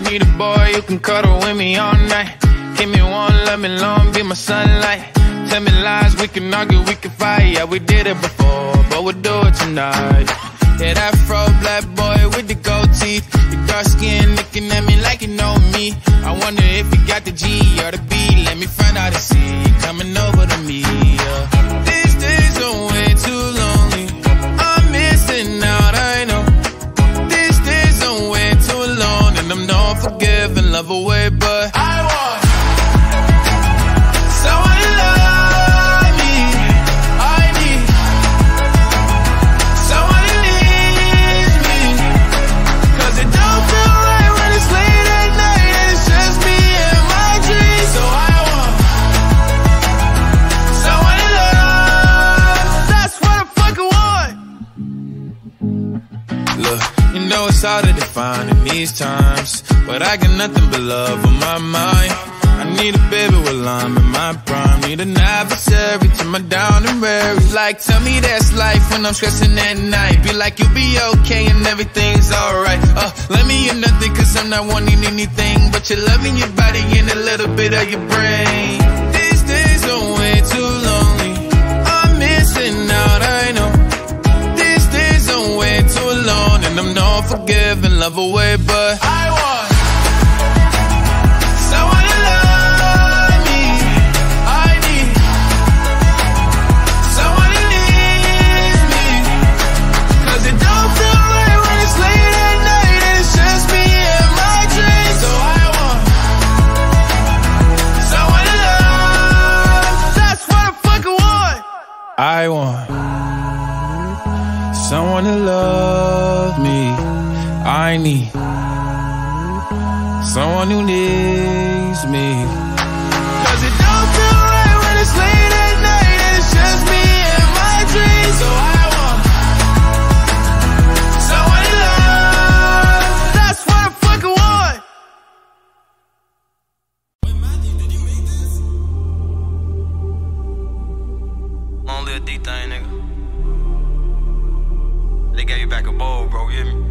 need a boy who can cuddle with me all night. Give me one, let me long, be my sunlight. Tell me lies, we can argue, we can fight. Yeah, we did it before, but we'll do it tonight. Yeah, that afro black boy with the gold teeth. Your dark skin looking at me like you know me. I wonder if you got the G or the B. Let me find out and see you coming over to me. Yeah. These days are way too lonely. I'm missing out, I know. These days are way too long, and I'm not forgiving, love away, but I want someone to love me. I need someone who needs me, 'cause it don't feel right when it's late at night and it's just me and my dreams. So I want someone to love. That's what I fucking want. Look, you know it's hard to define in these times, but I got nothing but love on my mind. I need a baby while I'm in my prime. Need an adversary to my down and weary. Like, tell me that's life when I'm stressing at night. Be like, you'll be okay and everything's alright. Let me hear nothing, 'cause I'm not wanting anything but your love in your body and a little bit of your brain. These days are way too lonely. I'm missing out, I know. These days are way too long, and I'm not forgiving, love away, but I want someone to love me. I need someone who needs me, 'cause it don't feel right when it's late at night and it's just me and my dreams. So I want someone to love. That's what I fucking want. I want someone to love me. I need someone who needs me, 'cause it don't feel right when it's late at night and it's just me and my dreams. So I want someone to love. That's what I fucking want. Only a D thing, nigga. They gave you back a bowl, bro, you hear me?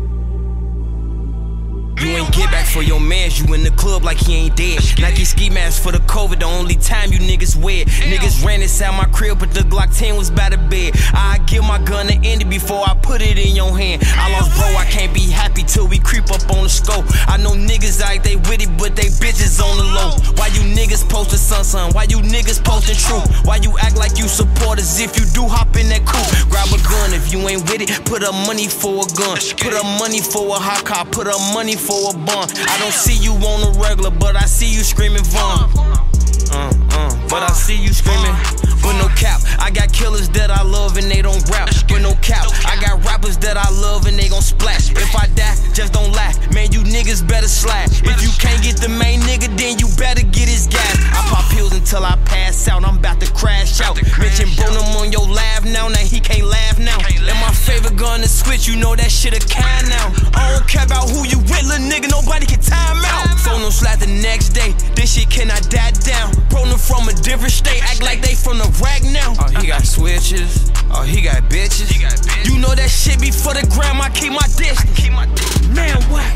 You ain't get back for your mans, you in the club like he ain't dead. Nike ski mask for the COVID, the only time you niggas wear. Niggas ran inside my crib, but the Glock 10 was by the bed. I give my gun to Andy before I put it in your hand. I lost bro, I can't be happy till we creep up on the scope. I know niggas like they with it, but they bitches on the low. Why you niggas posting sun? Why you niggas posting truth? Why you act like you support us if you do hop in that coupe? Grab a gun if you ain't with it, put up money for a gun. Put up money for a hot car, put up money for a bun. I don't see you on the regular, but I see you screaming Vaughn. But I see you screaming. But no cap, I got killers that I love and they don't rap. But no cap, I got rappers that I love and they gon' splash. If I die, just don't laugh. Man, you niggas better slack. If you can't get the main nigga, then you better get his gas. I pop pills until I pass out, I'm about to crash out. Mention Bonum on your laugh now he can't laugh now. And my favorite gun to switch, you know that shit a kind now. I don't care about who you with, little nigga, nobody can time out. Phone no slap the next day, this shit cannot die down. Bro, them from a different state, act like they from the rack now. Oh, he got switches, oh, he got bitches. You know that shit be for the gram, I keep my distance. Man, what?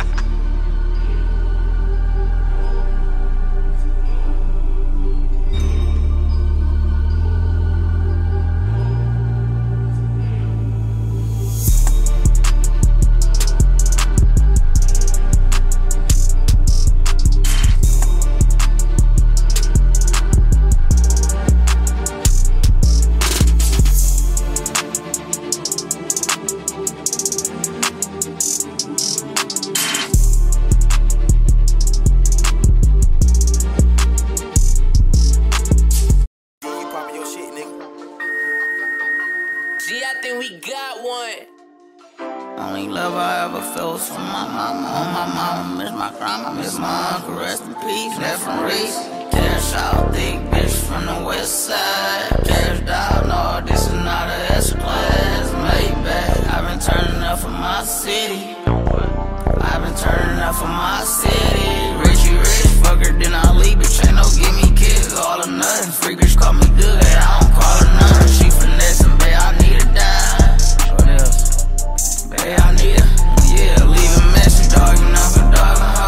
Only love I ever felt was from my mama. On my mama, miss my grandma, miss my uncle, rest in peace. Left from Reese, Cash out, thick bitch from the west side. Cash down, no, this is not a S-Class Maybach. I've been turning up for my city. I've been turning up for my city. Richie rich, fucker, then I leave, bitch. Ain't no give me kids, all or nothing. Freakers call me Dugg, I don't call her nothing. She finessing, babe, I need a dime. What else? Babe, I need a, yeah, leave a message, dog, you know, for dog,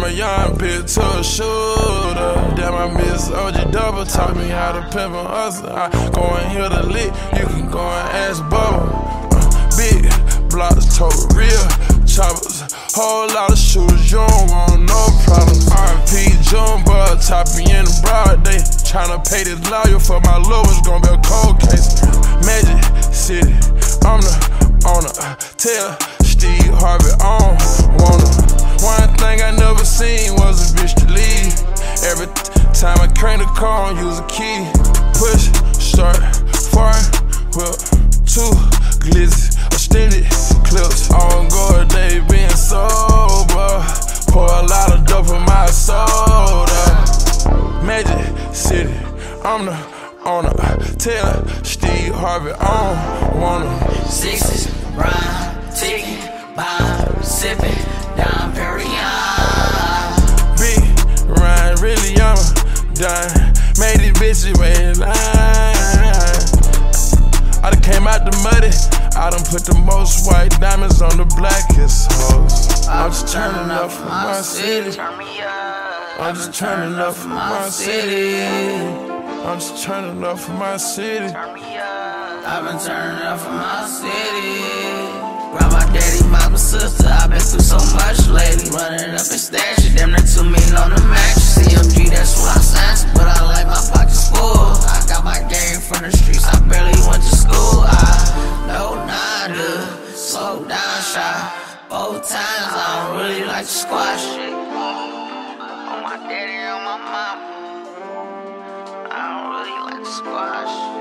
a young bitch to a shooter. Damn, I miss OG Double, taught me how to pimp and hustle. I go and hit a lick, you can go and ask Bubba. Big blocks, total real choppers. Whole lot of shooters, you don't want no problems. RP Jumbo, top me in the broad day. Tryna pay this lawyer for my lowest, gon' be a cold case. Magic City, I'm the owner. Tell Steve Harvey I don't want her. One thing I never seen was a bitch to leave. Every time I crank the car, I use a key. Push, start, fire, whip, 2 glizzy, extended clips. On guard, they been sober. Pour a lot of dope in my soda. Magic City, I'm the owner. Tell Steve Harvey I don't want her. Sixes, rhyme, ticking, bomb, sipping, down Perignon. Big Ryan, really I'm a dime. Made these bitches wait in line. I done came out the muddy. I done put the most white diamonds on the blackest hoes. I'm just turning up for my city. I'm just turning up for my city. I'm just turning up for my city. I've been turning up for my city. Grab my daddy, mama, sister. I've been through so much lately. Running up and stashing, damn near 2 million on the mattress. CMG, that's what I signed, but I like my pockets full. I got my game from the streets, I barely went to school. I know nada, slow down, shy. 4 times, I don't really like to squash shit. On my daddy, on my mama, I don't really like to squash shit.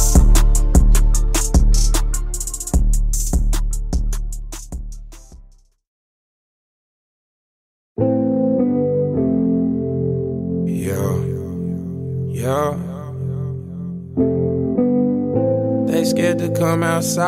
Yeah. They scared to come outside.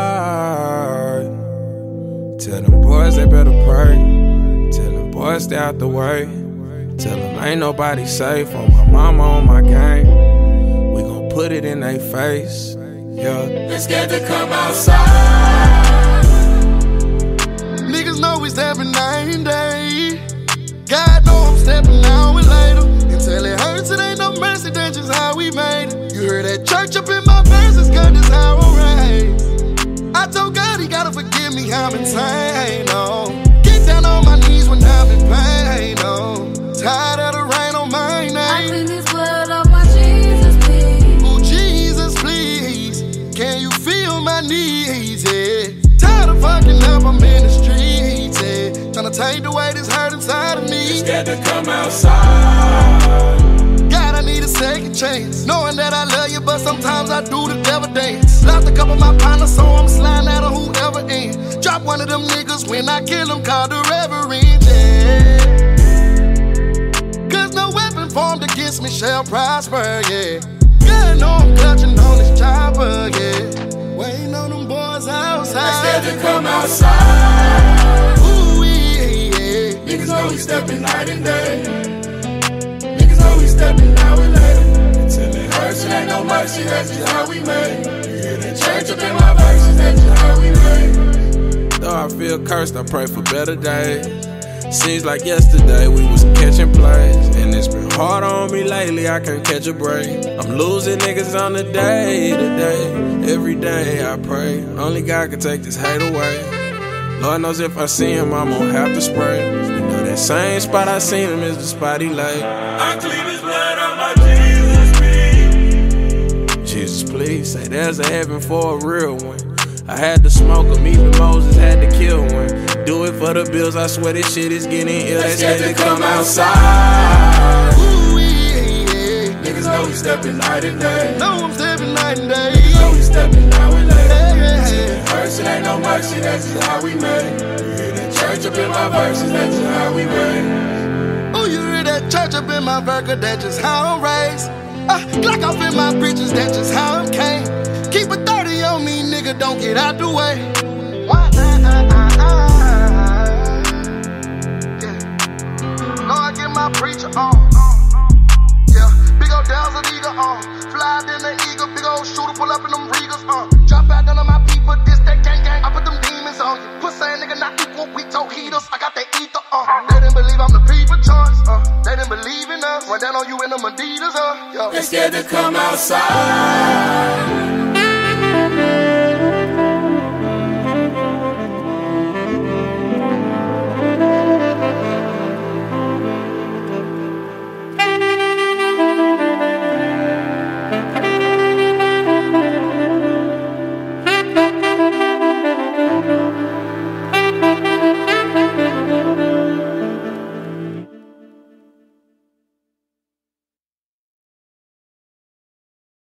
Tell them boys they better pray. Tell them boys stay out the way. Tell them ain't nobody safe. On my mama, on my game. We gon' put it in they face. Yeah. They scared to come outside. Niggas know we stepping night and day. God know I'm stepping now and later. Until it hurts, it ain't no mercy, that's just how we made it. You heard that church up in my verses, cause that's how I'm raised. I told God he gotta forgive me, I'm insane, oh. Get down on my knees when I'm in pain, oh. Tired of the rain on my name. I clean this blood off my Jesus, please. Oh, Jesus, please. Can you feel my needs, yeah? Tired of fucking up, I'm in the streets, yeah. Tryna take the weight that's hurt inside of me. Scared to come outside. God, I need a second chance. Knowing that I love you, but sometimes I do the devil dance. Lost a couple of my partners, so I'm sliding out of whoever in. Drop one of them niggas when I kill them, call the reverend, yeah. Cause no weapon formed against me shall prosper, yeah. God know I'm clutching on this chopper, yeah. Waiting on them boys outside. Scared to come outside. Ooh, yeah. Niggas know we stepping night and day. Niggas know we stepping now and later. Until it hurts, it ain't no mercy, that's just how we made. You hear the church up in my verses, that's just how we made. Though I feel cursed, I pray for better days. Seems like yesterday we was catching plays, and it's been hard on me lately, I can't catch a break. I'm losing niggas on the day to day. Every day I pray, only God can take this hate away. Lord knows if I see him, I'm gonna have to spray. You know that same spot I seen him is the spot he lay. I clean his blood on my Jesus, please. Jesus, please, say there's a heaven for a real one. I had to smoke him, even Moses had to kill one. Do it for the bills, I swear this shit is getting ill. They scared to come outside. Ooh, yeah. Niggas know we stepping night and day. Know I'm stepping night and day. Niggas know we stepping now and later. Yeah. Hurts, it ain't no mercy, that's just how we made. You hear the church up in my verses, that's just how we made. Oh, you hear that church up in my burger, that's just how I'm raised. Glock off in my britches, that's just how I'm came. Keep a 30 on me, nigga, don't get out the way. Yeah. Know I get my preacher on. Yeah, big old Dow's an eagle on. Fly in the eagle, big old shooter, pull up in them Regals on. Drop out none of my people, this that gang gang. I put them demons on you. Pussy nigga not equal, we told heaters. I got that ether on. They didn't believe I'm the people. they scared to come outside.